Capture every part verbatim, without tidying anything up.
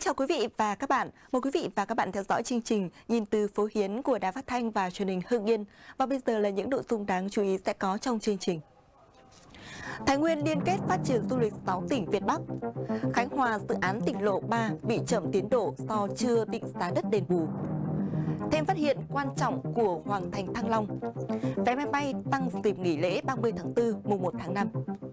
chào quý vị và các bạn. Mời quý vị và các bạn theo dõi chương trình Nhìn từ phố Hiến của Đài Phát thanh và Truyền hình Hưng Yên. Và bây giờ là những nội dung đáng chú ý sẽ có trong chương trình. Thái Nguyên liên kết phát triển du lịch sáu tỉnh Việt Bắc. Khánh Hòa dự án tỉnh lộ ba bị chậm tiến độ do chưa định giá đất đền bù. Thêm phát hiện quan trọng của Hoàng Thành Thăng Long. Vé máy bay tăng dịp nghỉ lễ ba mươi tháng tư mùng một tháng năm.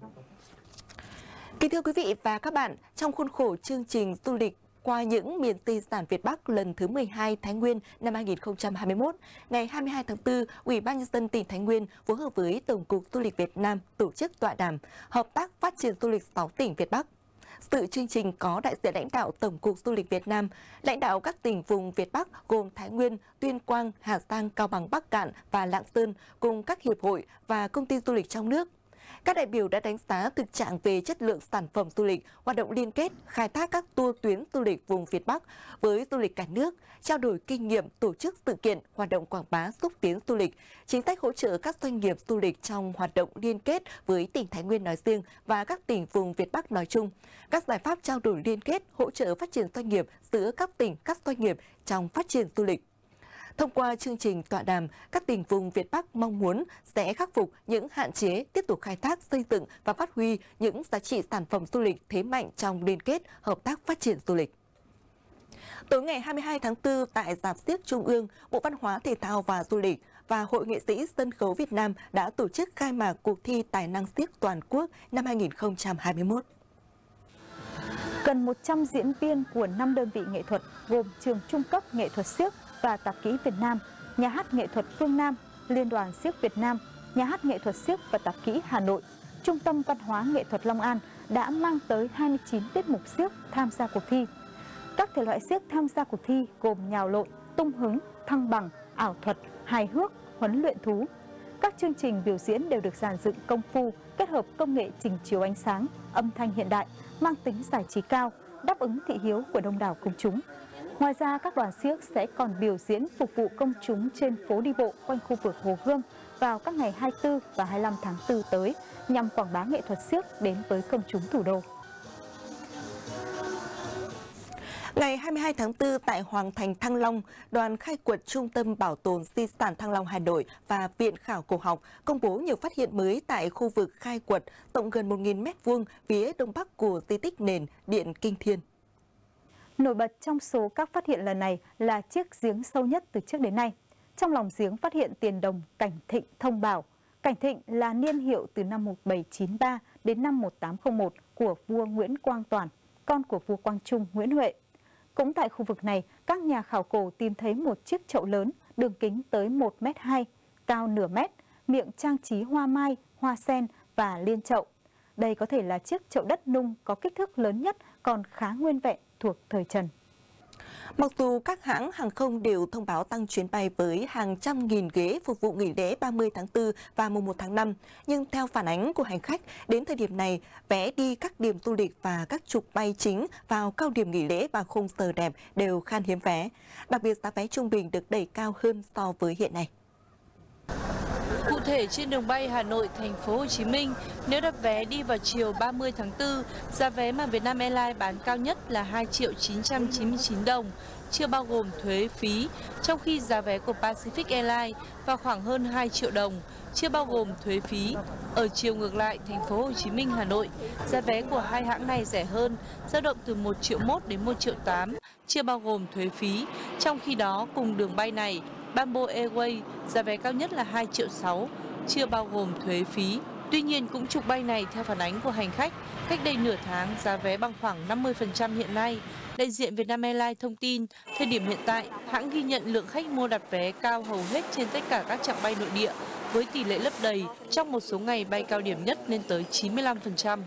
Kính thưa quý vị và các bạn, trong khuôn khổ chương trình du lịch qua những miền di sản Việt Bắc lần thứ mười hai Thái Nguyên năm hai nghìn không trăm hai mươi mốt, ngày hai mươi hai tháng tư, Ủy ban nhân dân tỉnh Thái Nguyên phối hợp với Tổng cục Du lịch Việt Nam tổ chức tọa đàm hợp tác phát triển du lịch sáu tỉnh Việt Bắc. Dự chương trình có đại diện lãnh đạo Tổng cục Du lịch Việt Nam, lãnh đạo các tỉnh vùng Việt Bắc gồm Thái Nguyên, Tuyên Quang, Hà Giang, Cao Bằng, Bắc Kạn và Lạng Sơn cùng các hiệp hội và công ty du lịch trong nước. Các đại biểu đã đánh giá thực trạng về chất lượng sản phẩm du lịch, hoạt động liên kết, khai thác các tour tuyến du lịch vùng Việt Bắc với du lịch cả nước, trao đổi kinh nghiệm tổ chức sự kiện, hoạt động quảng bá xúc tiến du lịch, chính sách hỗ trợ các doanh nghiệp du lịch trong hoạt động liên kết với tỉnh Thái Nguyên nói riêng và các tỉnh vùng Việt Bắc nói chung, các giải pháp trao đổi liên kết, hỗ trợ phát triển doanh nghiệp giữa các tỉnh, các doanh nghiệp trong phát triển du lịch. Thông qua chương trình tọa đàm, các tỉnh vùng Việt Bắc mong muốn sẽ khắc phục những hạn chế, tiếp tục khai thác, xây dựng và phát huy những giá trị sản phẩm du lịch thế mạnh trong liên kết, hợp tác phát triển du lịch. Tối ngày hai mươi hai tháng tư tại Rạp Xiếc Trung ương, Bộ Văn hóa Thể thao và Du lịch và Hội nghệ sĩ sân khấu Việt Nam đã tổ chức khai mạc cuộc thi tài năng xiếc toàn quốc năm hai nghìn không trăm hai mươi mốt. Gần một trăm diễn viên của năm đơn vị nghệ thuật gồm Trường Trung cấp Nghệ thuật xiếc và Tạp kỹ Việt Nam, Nhà hát Nghệ thuật Phương Nam, Liên đoàn Xiếc Việt Nam, Nhà hát Nghệ thuật xiếc và Tạp kỹ Hà Nội, Trung tâm Văn hóa Nghệ thuật Long An đã mang tới hai mươi chín tiết mục xiếc tham gia cuộc thi. Các thể loại xiếc tham gia cuộc thi gồm nhào lộn, tung hứng, thăng bằng, ảo thuật, hài hước, huấn luyện thú. Các chương trình biểu diễn đều được dàn dựng công phu, kết hợp công nghệ trình chiếu ánh sáng, âm thanh hiện đại, mang tính giải trí cao, đáp ứng thị hiếu của đông đảo công chúng. Ngoài ra, các đoàn xiếc sẽ còn biểu diễn phục vụ công chúng trên phố đi bộ quanh khu vực Hồ Gươm vào các ngày hai mươi tư và hai mươi lăm tháng tư tới nhằm quảng bá nghệ thuật xiếc đến với công chúng thủ đô. Ngày hai mươi hai tháng tư tại Hoàng Thành Thăng Long, đoàn khai quật Trung tâm Bảo tồn Di sản Thăng Long Hà Nội và Viện Khảo cổ học công bố nhiều phát hiện mới tại khu vực khai quật rộng gần một nghìn mét vuông phía đông bắc của di tích nền Điện Kinh Thiên. Nổi bật trong số các phát hiện lần này là chiếc giếng sâu nhất từ trước đến nay. Trong lòng giếng phát hiện tiền đồng Cảnh Thịnh Thông Bảo. Cảnh Thịnh là niên hiệu từ năm một nghìn bảy trăm chín mươi ba đến năm một nghìn tám trăm lẻ một của vua Nguyễn Quang Toản, con của vua Quang Trung Nguyễn Huệ. Cũng tại khu vực này, các nhà khảo cổ tìm thấy một chiếc chậu lớn, đường kính tới một mét hai, cao nửa mét, miệng trang trí hoa mai, hoa sen và liên chậu. Đây có thể là chiếc chậu đất nung có kích thước lớn nhất còn khá nguyên vẹn thuộc thời Trần. Mặc dù các hãng hàng không đều thông báo tăng chuyến bay với hàng trăm nghìn ghế phục vụ nghỉ lễ ba mươi tháng tư và mùng một tháng năm, nhưng theo phản ánh của hành khách, đến thời điểm này, vé đi các điểm du lịch và các trục bay chính vào cao điểm nghỉ lễ và khung giờ đẹp đều khan hiếm vé. Đặc biệt giá vé trung bình được đẩy cao hơn so với hiện nay. Cụ thể, trên đường bay Hà Nội Thành phố Hồ Chí Minh, nếu đặt vé đi vào chiều ba mươi tháng tư, giá vé mà Vietnam Airlines bán cao nhất là hai triệu chín trăm chín mươi chín đồng, chưa bao gồm thuế phí, trong khi giá vé của Pacific Airlines vào khoảng hơn hai triệu đồng, chưa bao gồm thuế phí. Ở chiều ngược lại, Thành phố Hồ Chí Minh Hà Nội, giá vé của hai hãng này rẻ hơn, dao động từ một triệu một đến một triệu tám, chưa bao gồm thuế phí. Trong khi đó, cùng đường bay này, Bamboo Airways giá vé cao nhất là hai triệu sáu, chưa bao gồm thuế phí. Tuy nhiên, cũng trục bay này theo phản ánh của hành khách, cách đây nửa tháng giá vé bằng khoảng năm mươi phần trăm hiện nay. Đại diện Vietnam Airlines thông tin, thời điểm hiện tại, hãng ghi nhận lượng khách mua đặt vé cao hầu hết trên tất cả các chặng bay nội địa, với tỷ lệ lấp đầy trong một số ngày bay cao điểm nhất lên tới chín mươi lăm phần trăm.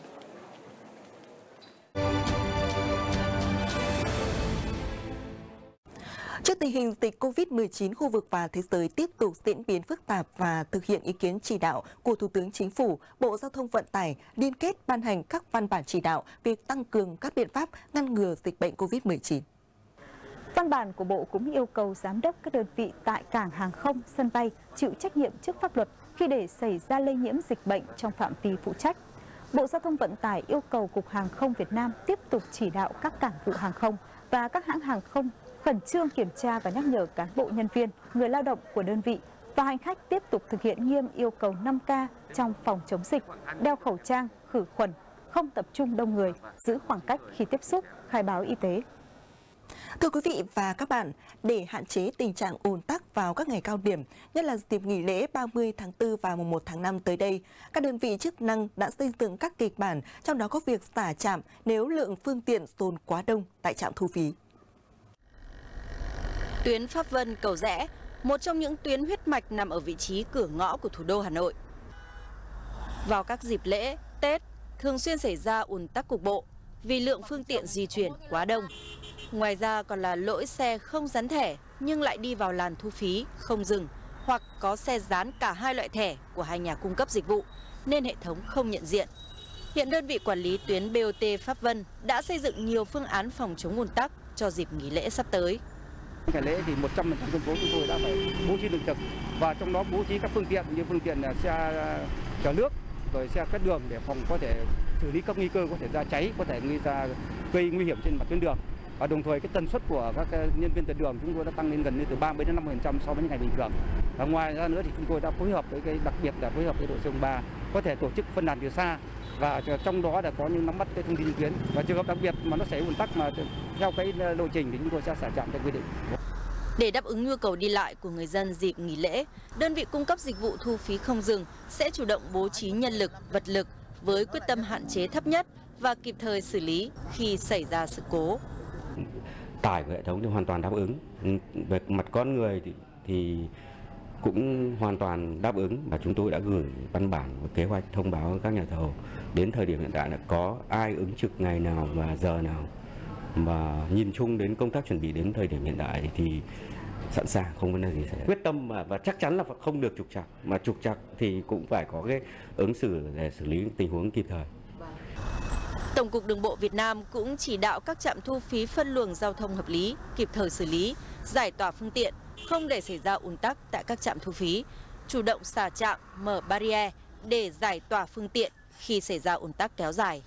Trước tình hình dịch Covid mười chín khu vực và thế giới tiếp tục diễn biến phức tạp và thực hiện ý kiến chỉ đạo của Thủ tướng Chính phủ, Bộ Giao thông Vận tải liên kết ban hành các văn bản chỉ đạo việc tăng cường các biện pháp ngăn ngừa dịch bệnh Covid mười chín. Văn bản của Bộ cũng yêu cầu giám đốc các đơn vị tại cảng hàng không, sân bay chịu trách nhiệm trước pháp luật khi để xảy ra lây nhiễm dịch bệnh trong phạm vi phụ trách. Bộ Giao thông Vận tải yêu cầu Cục Hàng không Việt Nam tiếp tục chỉ đạo các cảng vụ hàng không và các hãng hàng không khẩn trương kiểm tra và nhắc nhở cán bộ nhân viên, người lao động của đơn vị và hành khách tiếp tục thực hiện nghiêm yêu cầu năm K trong phòng chống dịch, đeo khẩu trang, khử khuẩn, không tập trung đông người, giữ khoảng cách khi tiếp xúc, khai báo y tế. Thưa quý vị và các bạn, để hạn chế tình trạng ùn tắc vào các ngày cao điểm, nhất là dịp nghỉ lễ ba mươi tháng tư và mùng một tháng năm tới đây, các đơn vị chức năng đã xây dựng các kịch bản, trong đó có việc xả trạm nếu lượng phương tiện dồn quá đông tại trạm thu phí. Tuyến Pháp Vân - Cầu Giẽ, một trong những tuyến huyết mạch nằm ở vị trí cửa ngõ của thủ đô Hà Nội. Vào các dịp lễ, Tết, thường xuyên xảy ra ùn tắc cục bộ vì lượng phương tiện di chuyển quá đông. Ngoài ra còn là lỗi xe không dán thẻ nhưng lại đi vào làn thu phí, không dừng, hoặc có xe dán cả hai loại thẻ của hai nhà cung cấp dịch vụ nên hệ thống không nhận diện. Hiện đơn vị quản lý tuyến bê o tê Pháp Vân đã xây dựng nhiều phương án phòng chống ùn tắc cho dịp nghỉ lễ sắp tới. Ngày lễ thì một trăm phần trăm dân phố chúng tôi đã phải bố trí đường trực, và trong đó bố trí các phương tiện như phương tiện xe chở nước, rồi xe quét đường để phòng có thể xử lý các nguy cơ có thể ra cháy, có thể gây ra gây nguy hiểm trên mặt tuyến đường. Và đồng thời cái tần suất của các nhân viên tuần đường chúng tôi đã tăng lên gần như từ ba mươi đến năm mươi phần trăm so với những ngày bình thường. Và ngoài ra nữa thì chúng tôi đã phối hợp với cái đặc biệt là phối hợp với đội C ba có thể tổ chức phân đàn từ xa, và trong đó là có những nắm bắt cái thông tin trên tuyến, và trường hợp đặc biệt mà nó xảy ùn tắc mà theo cái lộ trình thì chúng tôi sẽ xả trạm theo quy định. Để đáp ứng nhu cầu đi lại của người dân dịp nghỉ lễ, đơn vị cung cấp dịch vụ thu phí không dừng sẽ chủ động bố trí nhân lực, vật lực với quyết tâm hạn chế thấp nhất và kịp thời xử lý khi xảy ra sự cố. Tải của hệ thống thì hoàn toàn đáp ứng, về mặt con người thì, thì cũng hoàn toàn đáp ứng, và chúng tôi đã gửi văn bản và kế hoạch thông báo các nhà thầu. Đến thời điểm hiện tại là có ai ứng trực ngày nào và giờ nào, mà nhìn chung đến công tác chuẩn bị đến thời điểm hiện tại thì sẵn sàng, không vấn đề gì xảy ra. Quyết tâm mà và chắc chắn là không được trục trặc, mà trục trặc thì cũng phải có cái ứng xử để xử lý tình huống kịp thời. Tổng cục Đường bộ Việt Nam cũng chỉ đạo các trạm thu phí phân luồng giao thông hợp lý, kịp thời xử lý, giải tỏa phương tiện, không để xảy ra ùn tắc tại các trạm thu phí, chủ động xả trạm, mở barrier để giải tỏa phương tiện khi xảy ra ùn tắc kéo dài.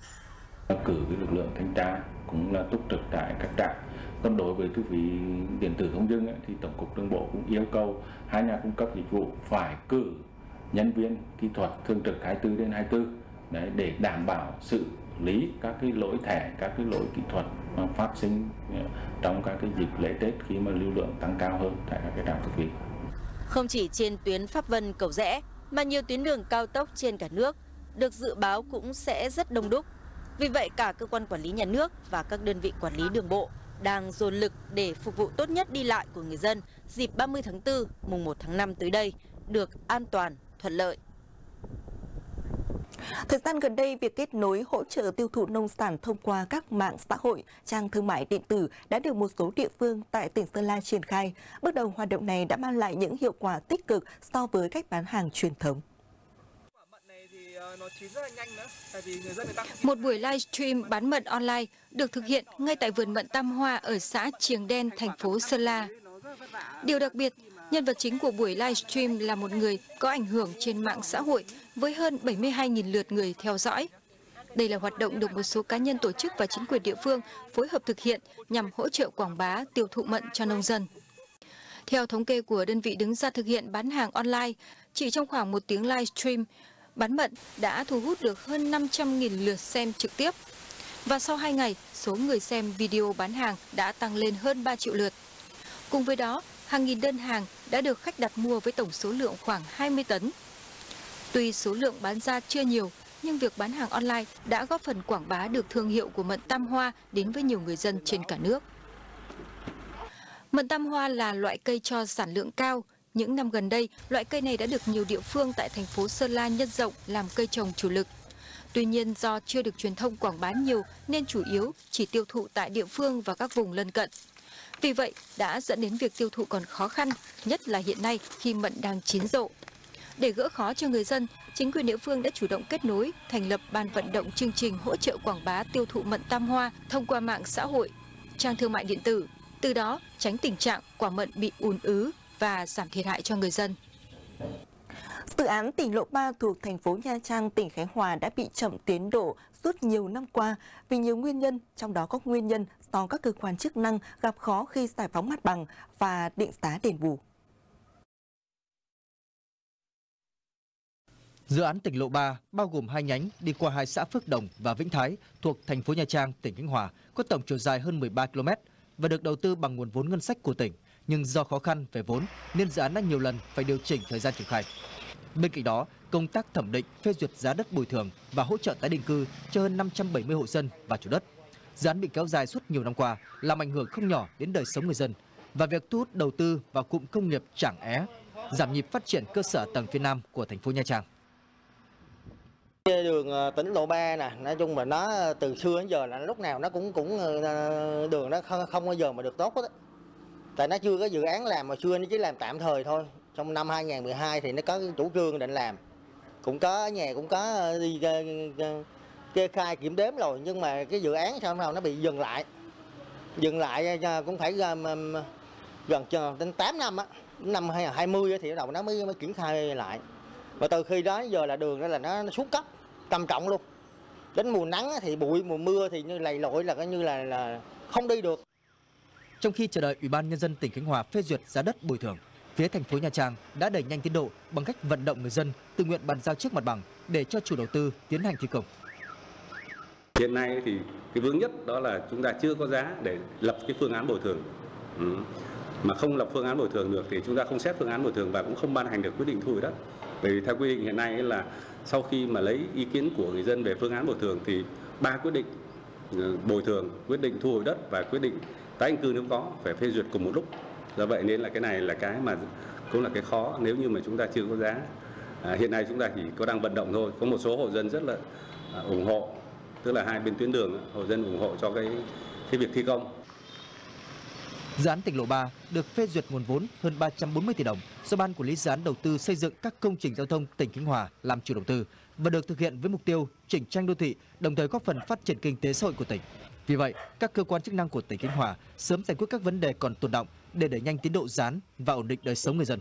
Cử cái lực lượng thanh tra cũng là túc trực tại các trạm. Còn đối với thu phí điện tử không dừng thì Tổng cục Đường bộ cũng yêu cầu hai nhà cung cấp dịch vụ phải cử nhân viên kỹ thuật thường trực hai mươi tư đến hai mươi tư đấy, để đảm bảo xử lý các cái lỗi thẻ, các cái lỗi kỹ thuật mà phát sinh trong các cái dịp lễ Tết khi mà lưu lượng tăng cao hơn tại các cái trạm thu phí. Không chỉ trên tuyến Pháp Vân - Cầu Giẽ mà nhiều tuyến đường cao tốc trên cả nước được dự báo cũng sẽ rất đông đúc. Vì vậy cả cơ quan quản lý nhà nước và các đơn vị quản lý đường bộ đang dồn lực để phục vụ tốt nhất đi lại của người dân dịp ba mươi tháng tư, mùng một tháng năm tới đây được an toàn, thuận lợi. Thời gian gần đây, việc kết nối hỗ trợ tiêu thụ nông sản thông qua các mạng xã hội, trang thương mại điện tử đã được một số địa phương tại tỉnh Sơn La triển khai. Bước đầu hoạt động này đã mang lại những hiệu quả tích cực so với cách bán hàng truyền thống. Một buổi livestream bán mận online được thực hiện ngay tại vườn mận Tam Hoa ở xã Triềng Đen, thành phố Sơn La. Điều đặc biệt, nhân vật chính của buổi livestream là một người có ảnh hưởng trên mạng xã hội với hơn bảy mươi hai nghìn lượt người theo dõi. Đây là hoạt động được một số cá nhân, tổ chức và chính quyền địa phương phối hợp thực hiện nhằm hỗ trợ quảng bá tiêu thụ mận cho nông dân. Theo thống kê của đơn vị đứng ra thực hiện bán hàng online, chỉ trong khoảng một tiếng livestream, bán mận đã thu hút được hơn năm trăm nghìn lượt xem trực tiếp. Và sau hai ngày, số người xem video bán hàng đã tăng lên hơn ba triệu lượt. Cùng với đó, hàng nghìn đơn hàng đã được khách đặt mua với tổng số lượng khoảng hai mươi tấn. Tuy số lượng bán ra chưa nhiều, nhưng việc bán hàng online đã góp phần quảng bá được thương hiệu của mận Tam Hoa đến với nhiều người dân trên cả nước. Mận Tam Hoa là loại cây cho sản lượng cao. Những năm gần đây, loại cây này đã được nhiều địa phương tại thành phố Sơn La nhân rộng làm cây trồng chủ lực. Tuy nhiên, do chưa được truyền thông quảng bá nhiều nên chủ yếu chỉ tiêu thụ tại địa phương và các vùng lân cận. Vì vậy, đã dẫn đến việc tiêu thụ còn khó khăn, nhất là hiện nay khi mận đang chín rộ. Để gỡ khó cho người dân, chính quyền địa phương đã chủ động kết nối, thành lập ban vận động chương trình hỗ trợ quảng bá tiêu thụ mận Tam Hoa thông qua mạng xã hội, trang thương mại điện tử. Từ đó, tránh tình trạng quả mận bị ùn ứ và giảm thiệt hại cho người dân. Dự án tỉnh lộ ba thuộc thành phố Nha Trang, tỉnh Khánh Hòa đã bị chậm tiến độ suốt nhiều năm qua vì nhiều nguyên nhân, trong đó có nguyên nhân do các cơ quan chức năng gặp khó khi giải phóng mặt bằng và định giá đền bù. Dự án tỉnh lộ ba bao gồm hai nhánh đi qua hai xã Phước Đồng và Vĩnh Thái thuộc thành phố Nha Trang, tỉnh Khánh Hòa, có tổng chiều dài hơn mười ba ki lô mét và được đầu tư bằng nguồn vốn ngân sách của tỉnh, nhưng do khó khăn về vốn nên dự án đã nhiều lần phải điều chỉnh thời gian triển khai. Bên cạnh đó, công tác thẩm định, phê duyệt giá đất bồi thường và hỗ trợ tái định cư cho hơn năm trăm bảy mươi hộ dân và chủ đất. Dự án bị kéo dài suốt nhiều năm qua, làm ảnh hưởng không nhỏ đến đời sống người dân và việc thu hút đầu tư vào cụm công nghiệp Trảng É, giảm nhịp phát triển cơ sở tầng phía Nam của thành phố Nha Trang. Đường tỉnh lộ ba nè, nói chung mà nó từ xưa đến giờ là lúc nào nó cũng cũng đường nó không, không bao giờ mà được tốt hết. Tại nó chưa có dự án làm, mà xưa nó chỉ làm tạm thời thôi. Trong năm hai nghìn không trăm mười hai thì nó có chủ trương định làm, cũng có nhà cũng có đi kê khai kiểm đếm rồi, nhưng mà cái dự án sao nào nó bị dừng lại, dừng lại cũng phải gần đến tám năm á, năm hai nghìn không trăm hai mươi thì bắt đầu nó mới mới triển khai lại. Và từ khi đó giờ là đường đó là nó, nó xuống cấp trầm trọng luôn. Đến mùa nắng thì bụi, mùa mưa thì như lầy lội là coi như là là không đi được. Trong khi chờ đợi Ủy ban Nhân dân tỉnh Khánh Hòa phê duyệt giá đất bồi thường, phía thành phố Nha Trang đã đẩy nhanh tiến độ bằng cách vận động người dân tự nguyện bàn giao trước mặt bằng để cho chủ đầu tư tiến hành thi công. Hiện nay thì cái vướng nhất đó là chúng ta chưa có giá để lập cái phương án bồi thường. Ừ. Mà không lập phương án bồi thường được thì chúng ta không xét phương án bồi thường và cũng không ban hành được quyết định thu hồi đất. Bởi vì theo quy định hiện nay là sau khi mà lấy ý kiến của người dân về phương án bồi thường thì ba quyết định bồi thường, quyết định thu hồi đất và quyết định tái định cư nếu có phải phê duyệt cùng một lúc. Do vậy nên là cái này là cái mà cũng là cái khó nếu như mà chúng ta chưa có giá. À, hiện nay chúng ta chỉ có đang vận động thôi. Có một số hộ dân rất là à, ủng hộ, tức là hai bên tuyến đường hộ dân ủng hộ cho cái cái việc thi công. Dự án tỉnh lộ ba được phê duyệt nguồn vốn hơn ba trăm bốn mươi tỷ đồng do Ban Quản lý Dự án Đầu tư xây dựng các công trình giao thông tỉnh Khánh Hòa làm chủ đầu tư và được thực hiện với mục tiêu chỉnh trang đô thị, đồng thời góp phần phát triển kinh tế xã hội của tỉnh. Vì vậy, các cơ quan chức năng của tỉnh Khánh Hòa sớm giải quyết các vấn đề còn tồn đọng để đẩy nhanh tiến độ dự án và ổn định đời sống người dân.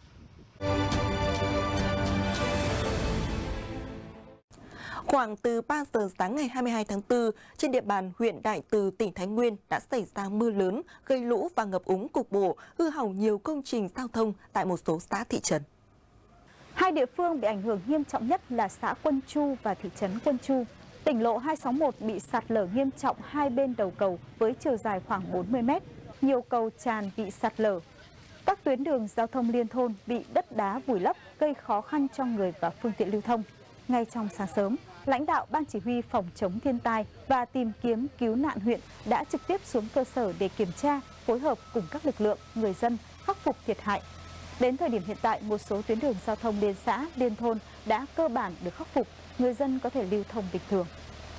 Khoảng từ ba giờ sáng ngày hai mươi hai tháng tư, trên địa bàn huyện Đại Từ, tỉnh Thái Nguyên đã xảy ra mưa lớn, gây lũ và ngập úng cục bộ, hư hỏng nhiều công trình giao thông tại một số xã thị trấn. Hai địa phương bị ảnh hưởng nghiêm trọng nhất là xã Quân Chu và thị trấn Quân Chu. Tỉnh lộ hai sáu một bị sạt lở nghiêm trọng hai bên đầu cầu với chiều dài khoảng bốn mươi mét. Nhiều cầu tràn bị sạt lở. Các tuyến đường giao thông liên thôn bị đất đá vùi lấp, gây khó khăn cho người và phương tiện lưu thông. Ngay trong sáng sớm, lãnh đạo Ban Chỉ huy Phòng chống thiên tai và tìm kiếm cứu nạn huyện đã trực tiếp xuống cơ sở để kiểm tra, phối hợp cùng các lực lượng, người dân khắc phục thiệt hại. Đến thời điểm hiện tại, một số tuyến đường giao thông liên xã, liên thôn đã cơ bản được khắc phục, người dân có thể lưu thông bình thường.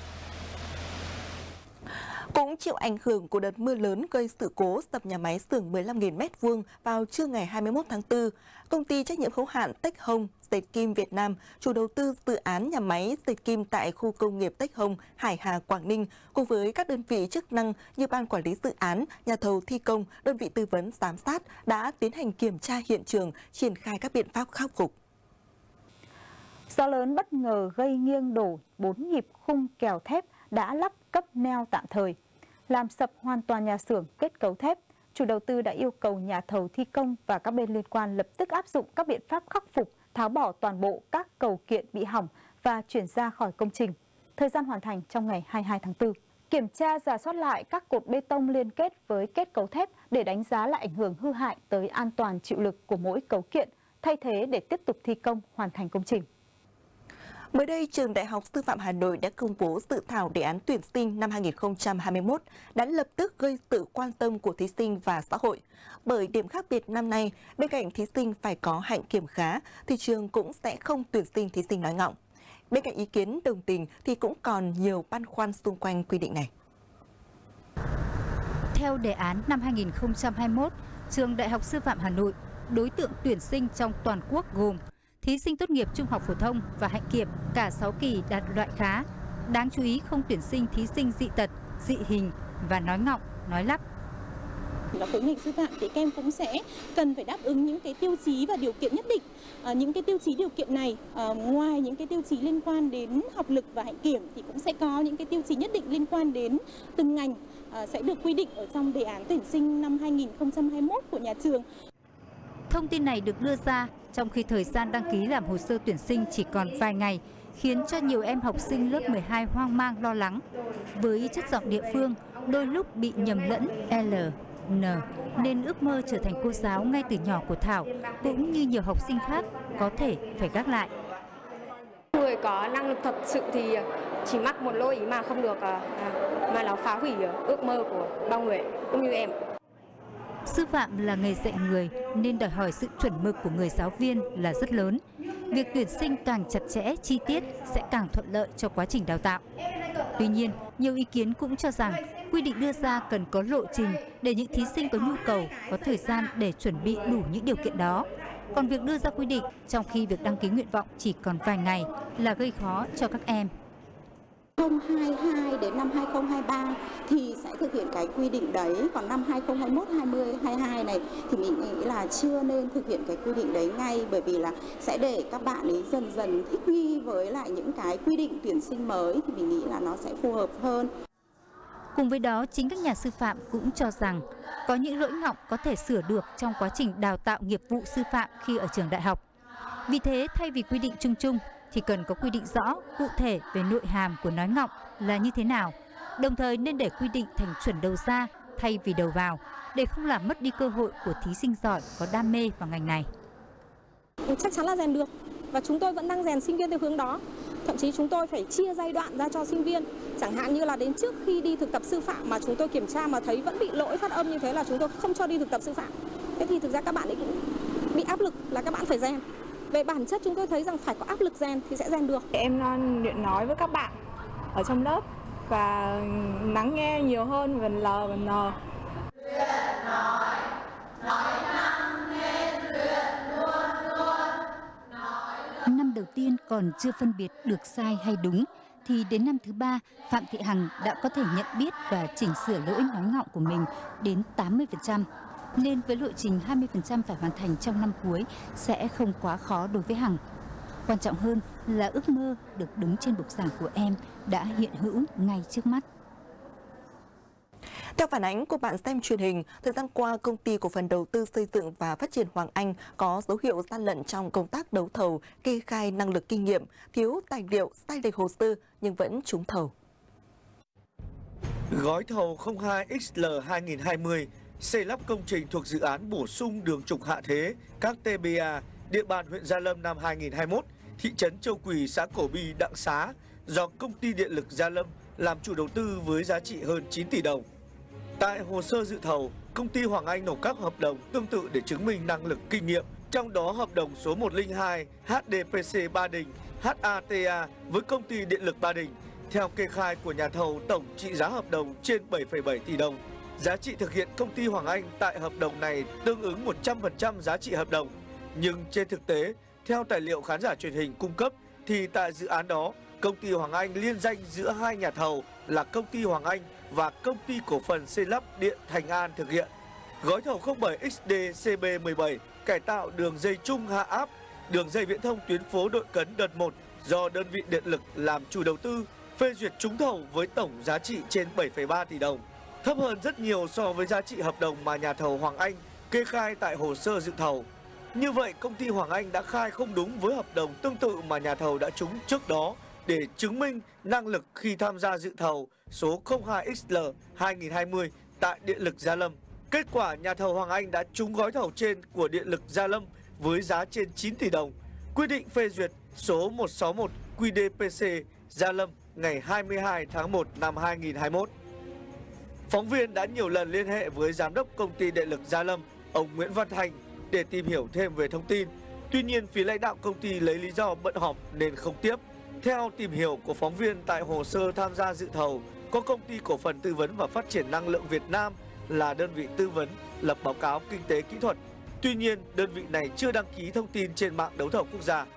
Cũng chịu ảnh hưởng của đợt mưa lớn gây sự cố sập nhà máy xưởng mười lăm nghìn mét vuông vào trưa ngày hai mươi mốt tháng tư, công ty trách nhiệm hữu hạn Tech Home Dệt Kim Việt Nam, chủ đầu tư dự án nhà máy dệt kim tại khu công nghiệp Tech Home, Hải Hà, Quảng Ninh, cùng với các đơn vị chức năng như ban quản lý dự án, nhà thầu thi công, đơn vị tư vấn giám sát đã tiến hành kiểm tra hiện trường, triển khai các biện pháp khắc phục. Gió lớn bất ngờ gây nghiêng đổ bốn nhịp khung kèo thép đã lắp cấp neo tạm thời, làm sập hoàn toàn nhà xưởng kết cấu thép. Chủ đầu tư đã yêu cầu nhà thầu thi công và các bên liên quan lập tức áp dụng các biện pháp khắc phục, tháo bỏ toàn bộ các cầu kiện bị hỏng và chuyển ra khỏi công trình. Thời gian hoàn thành trong ngày hai mươi hai tháng tư. Kiểm tra rà soát lại các cột bê tông liên kết với kết cấu thép để đánh giá lại ảnh hưởng hư hại tới an toàn chịu lực của mỗi cấu kiện, thay thế để tiếp tục thi công hoàn thành công trình. Mới đây, Trường Đại học Sư phạm Hà Nội đã công bố dự thảo đề án tuyển sinh năm hai nghìn không trăm hai mươi mốt, đã lập tức gây sự quan tâm của thí sinh và xã hội. Bởi điểm khác biệt năm nay, bên cạnh thí sinh phải có hạnh kiểm khá, thì trường cũng sẽ không tuyển sinh thí sinh nói ngọng. Bên cạnh ý kiến đồng tình thì cũng còn nhiều băn khoăn xung quanh quy định này. Theo đề án năm hai nghìn không trăm hai mươi mốt, Trường Đại học Sư phạm Hà Nội, đối tượng tuyển sinh trong toàn quốc gồm thí sinh tốt nghiệp trung học phổ thông và hạnh kiểm cả sáu kỳ đạt loại khá. Đáng chú ý không tuyển sinh thí sinh dị tật, dị hình và nói ngọng, nói lắp. Và với ngành sư phạm thì các em cũng sẽ cần phải đáp ứng những cái tiêu chí và điều kiện nhất định. À, những cái tiêu chí điều kiện này, à, ngoài những cái tiêu chí liên quan đến học lực và hạnh kiểm thì cũng sẽ có những cái tiêu chí nhất định liên quan đến từng ngành à, sẽ được quy định ở trong đề án tuyển sinh năm hai nghìn không trăm hai mươi mốt của nhà trường. Thông tin này được đưa ra trong khi thời gian đăng ký làm hồ sơ tuyển sinh chỉ còn vài ngày, khiến cho nhiều em học sinh lớp mười hai hoang mang lo lắng. Với chất giọng địa phương, đôi lúc bị nhầm lẫn L, N, nên ước mơ trở thành cô giáo ngay từ nhỏ của Thảo cũng như nhiều học sinh khác có thể phải gác lại. Người có năng lực thật sự thì chỉ mắc một lỗi mà không được, mà nó phá hủy ước mơ của bao người cũng như em. Sư phạm là nghề dạy người nên đòi hỏi sự chuẩn mực của người giáo viên là rất lớn. Việc tuyển sinh càng chặt chẽ, chi tiết sẽ càng thuận lợi cho quá trình đào tạo. Tuy nhiên, nhiều ý kiến cũng cho rằng quy định đưa ra cần có lộ trình để những thí sinh có nhu cầu có thời gian để chuẩn bị đủ những điều kiện đó. Còn việc đưa ra quy định trong khi việc đăng ký nguyện vọng chỉ còn vài ngày là gây khó cho các em. không hai hai đến năm hai không hai ba thì sẽ thực hiện cái quy định đấy, còn năm hai không hai mốt, hai mươi, hai mươi hai này thì mình nghĩ là chưa nên thực hiện cái quy định đấy ngay, bởi vì là sẽ để các bạn ấy dần dần thích nghi với lại những cái quy định tuyển sinh mới thì mình nghĩ là nó sẽ phù hợp hơn. Cùng với đó, chính các nhà sư phạm cũng cho rằng có những lỗi ngọng có thể sửa được trong quá trình đào tạo nghiệp vụ sư phạm khi ở trường đại học. Vì thế, thay vì quy định chung chung thì cần có quy định rõ, cụ thể về nội hàm của nói ngọng là như thế nào. Đồng thời nên để quy định thành chuẩn đầu ra thay vì đầu vào, để không làm mất đi cơ hội của thí sinh giỏi có đam mê vào ngành này. Chắc chắn là rèn được, và chúng tôi vẫn đang rèn sinh viên theo hướng đó. Thậm chí chúng tôi phải chia giai đoạn ra cho sinh viên. Chẳng hạn như là đến trước khi đi thực tập sư phạm mà chúng tôi kiểm tra mà thấy vẫn bị lỗi phát âm như thế là chúng tôi không cho đi thực tập sư phạm. Thế thì thực ra các bạn ấy cũng bị áp lực là các bạn phải rèn. Về bản chất chúng tôi thấy rằng phải có áp lực rèn thì sẽ rèn được. Em luyện nói với các bạn ở trong lớp và lắng nghe nhiều hơn về L và N. Năm đầu tiên còn chưa phân biệt được sai hay đúng, thì đến năm thứ ba, Phạm Thị Hằng đã có thể nhận biết và chỉnh sửa lỗi nói ngọng của mình đến tám mươi phần trăm. Nên với lộ trình hai mươi phần trăm phải hoàn thành trong năm cuối sẽ không quá khó đối với Hằng. Quan trọng hơn là ước mơ được đứng trên bục giảng của em đã hiện hữu ngay trước mắt. Theo phản ánh của bạn xem truyền hình, thời gian qua, Công ty Cổ phần Đầu tư Xây dựng và Phát triển Hoàng Anh có dấu hiệu gian lận trong công tác đấu thầu, kê khai năng lực kinh nghiệm, thiếu tài liệu, sai lệch hồ sơ nhưng vẫn trúng thầu. Gói thầu không hai X L hai nghìn hai mươi xây lắp công trình thuộc dự án bổ sung đường trục hạ thế các T B A địa bàn huyện Gia Lâm năm hai nghìn không trăm hai mươi mốt, thị trấn Châu Quỳ, xã Cổ Bi, Đặng Xá do Công ty Điện lực Gia Lâm làm chủ đầu tư với giá trị hơn chín tỷ đồng. Tại hồ sơ dự thầu, công ty Hoàng Anh nộp các hợp đồng tương tự để chứng minh năng lực kinh nghiệm, trong đó hợp đồng số một không hai H D P C Ba Đình H A T A với công ty Điện lực Ba Đình. Theo kê khai của nhà thầu, tổng trị giá hợp đồng trên bảy phẩy bảy tỷ đồng. Giá trị thực hiện công ty Hoàng Anh tại hợp đồng này tương ứng một trăm phần trăm giá trị hợp đồng. Nhưng trên thực tế, theo tài liệu khán giả truyền hình cung cấp, thì tại dự án đó, công ty Hoàng Anh liên danh giữa hai nhà thầu là công ty Hoàng Anh và công ty cổ phần xây lắp điện Thành An thực hiện. Gói thầu không bảy X D C B mười bảy cải tạo đường dây trung hạ áp, đường dây viễn thông tuyến phố Đội Cấn đợt một do đơn vị điện lực làm chủ đầu tư, phê duyệt trúng thầu với tổng giá trị trên bảy phẩy ba tỷ đồng, thấp hơn rất nhiều so với giá trị hợp đồng mà nhà thầu Hoàng Anh kê khai tại hồ sơ dự thầu. Như vậy, công ty Hoàng Anh đã khai không đúng với hợp đồng tương tự mà nhà thầu đã trúng trước đó để chứng minh năng lực khi tham gia dự thầu số không hai X L hai nghìn không trăm hai mươi tại Điện lực Gia Lâm. Kết quả, nhà thầu Hoàng Anh đã trúng gói thầu trên của Điện lực Gia Lâm với giá trên chín tỷ đồng. Quyết định phê duyệt số một trăm sáu mươi mốt Q D P C Gia Lâm ngày hai mươi hai tháng một năm hai nghìn không trăm hai mươi mốt. Phóng viên đã nhiều lần liên hệ với Giám đốc Công ty Điện lực Gia Lâm, ông Nguyễn Văn Thành, để tìm hiểu thêm về thông tin. Tuy nhiên, phía lãnh đạo công ty lấy lý do bận họp nên không tiếp. Theo tìm hiểu của phóng viên, tại hồ sơ tham gia dự thầu, có Công ty Cổ phần Tư vấn và Phát triển Năng lượng Việt Nam là đơn vị tư vấn lập báo cáo kinh tế kỹ thuật. Tuy nhiên, đơn vị này chưa đăng ký thông tin trên mạng đấu thầu quốc gia.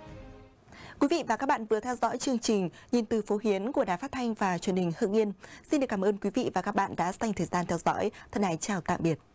Quý vị và các bạn vừa theo dõi chương trình Nhìn từ phố Hiến của Đài Phát thanh và Truyền hình Hưng Yên. Xin được cảm ơn quý vị và các bạn đã dành thời gian theo dõi. Thân ái chào tạm biệt.